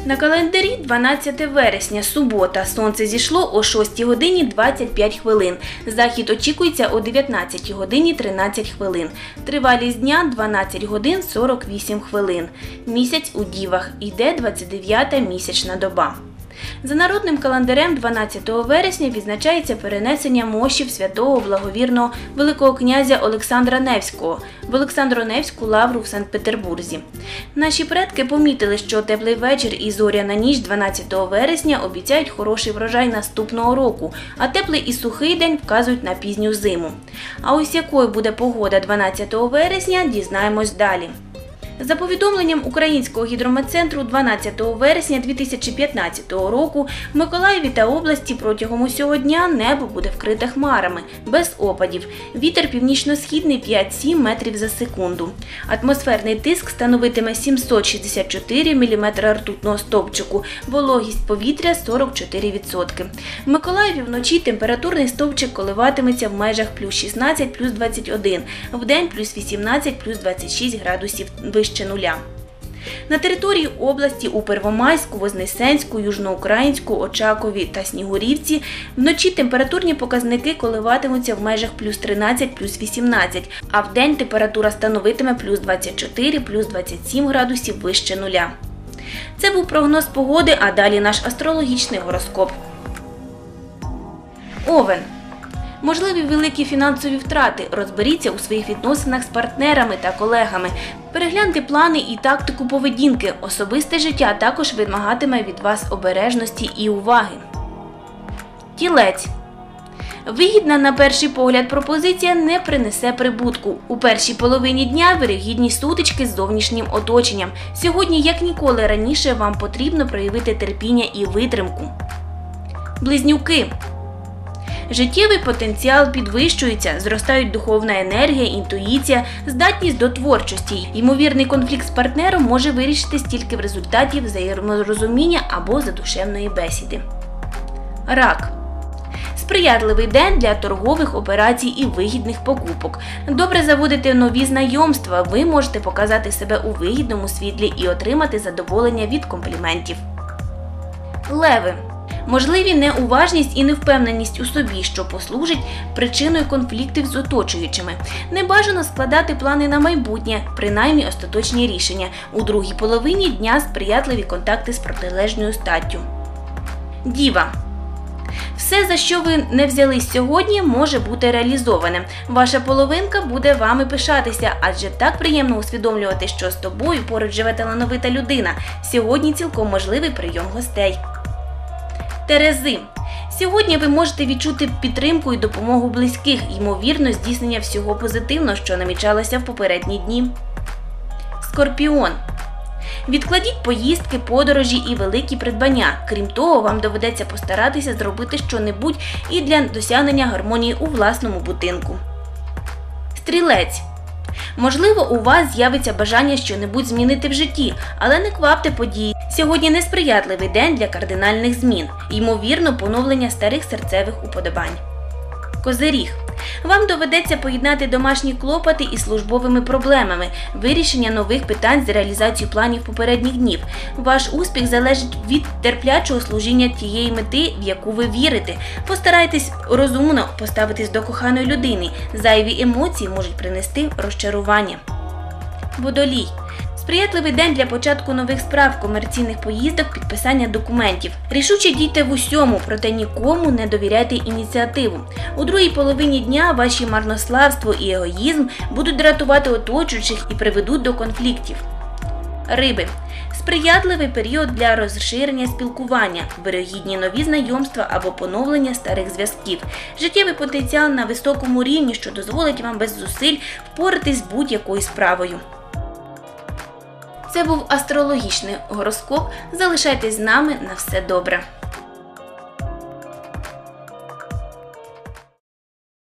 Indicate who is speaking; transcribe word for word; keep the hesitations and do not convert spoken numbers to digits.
Speaker 1: На календарі дванадцяте вересня, субота. Сонце зійшло о шостій годині двадцять п'ять хвилин. Захід очікується о дев'ятнадцятій годині тринадцять хвилин. Тривалість дня – дванадцять годин сорок вісім хвилин. Місяць у Дівах. Йде двадцять дев'ята місячна доба. За народним календарем дванадцятого вересня відзначається перенесення мощів святого благовірного Великого князя Олександра Невського в Олександро-Невську лавру в Санкт-Петербурзі. Наші предки помітили, що теплий вечір і зоряна ніч дванадцятого вересня обіцяють хороший врожай наступного року, а теплий і сухий день вказують на пізню зиму. А ось якою буде погода дванадцятого вересня, дізнаємось далі. За повідомленням Українського гідрометцентру, дванадцятого вересня дві тисячі п'ятнадцятого року в Миколаєві та області протягом усього дня небо буде вкрите хмарами, без опадів. Вітер північно-східний п'ять-сім метрів за секунду. Атмосферний тиск становитиме сімсот шістдесят чотири міліметри ртутного стовпчику, вологість повітря сорок чотири відсотки. В Миколаєві вночі температурний стовпчик коливатиметься в межах плюс шістнадцять – плюс двадцять один, вдень плюс вісімнадцять – плюс двадцять шість градусів вище нуля. На території області у Первомайську, Вознесенську, Южноукраїнську, Очакові та Снігурівці вночі температурні показники коливатимуться в межах плюс тринадцять – плюс вісімнадцять, а вдень температура становитиме плюс двадцять чотири – плюс двадцять сім градусів вище нуля. Це був прогноз погоди, а далі наш астрологічний гороскоп. Овен. Можливі великі фінансові втрати. Розберіться у своїх відносинах з партнерами та колегами. Перегляньте плани і тактику поведінки. Особисте життя також вимагатиме від вас обережності і уваги. Тілець. Вигідна на перший погляд пропозиція не принесе прибутку. У першій половині дня вирогідні сутички з зовнішнім оточенням. Сьогодні, як ніколи раніше, вам потрібно проявити терпіння і витримку. Близнюки. Життєвий потенціал підвищується, зростають духовна енергія, інтуїція, здатність до творчості. Ймовірний конфлікт з партнером може вирішитись тільки в результаті взаєморозуміння або задушевної бесіди. Рак. Сприятливий день для торгових операцій і вигідних покупок. Добре заводити нові знайомства, ви можете показати себе у вигідному світлі і отримати задоволення від компліментів. Леви. Можливі неуважність і невпевненість у собі, що послужить причиною конфліктів з оточуючими. Небажано складати плани на майбутнє, принаймні остаточні рішення. У другій половині дня сприятливі контакти з протилежною статтю. Діва. Все, за що ви не взялись сьогодні, може бути реалізоване. Ваша половинка буде вами пишатися, адже так приємно усвідомлювати, що з тобою поруч живе талановита людина. Сьогодні цілком можливий прийом гостей. Терези. Сьогодні ви можете відчути підтримку і допомогу близьких, ймовірно, здійснення всього позитивного, що намічалося в попередні дні. Скорпіон. Відкладіть поїздки, подорожі і великі придбання. Крім того, вам доведеться постаратися зробити щонебудь і для досягнення гармонії у власному будинку. Стрілець. Можливо, у вас з'явиться бажання щонебудь змінити в житті, але не квапте події. Сьогодні несприятливий день для кардинальних змін. Ймовірно, поновлення старих серцевих уподобань. Козиріг. Вам доведеться поєднати домашні клопоти із службовими проблемами, вирішення нових питань з реалізацією планів попередніх днів. Ваш успіх залежить від терплячого служіння тієї мети, в яку ви вірите. Постарайтесь розумно поставитись до коханої людини. Зайві емоції можуть принести розчарування. Водолій. Сприятливий день для початку нових справ, комерційних поїздок, підписання документів. Рішуче дійте в усьому, проте нікому не довіряйте ініціативу. У другій половині дня ваші марнославство і егоїзм будуть дратувати оточуючих і приведуть до конфліктів. Риби. Сприятливий період для розширення спілкування, вирогідні нові знайомства або поновлення старих зв'язків. Життєвий потенціал на високому рівні, що дозволить вам без зусиль впоратись з будь-якою справою. Це був астрологічний гороскоп. Залишайтесь з нами. На все добре.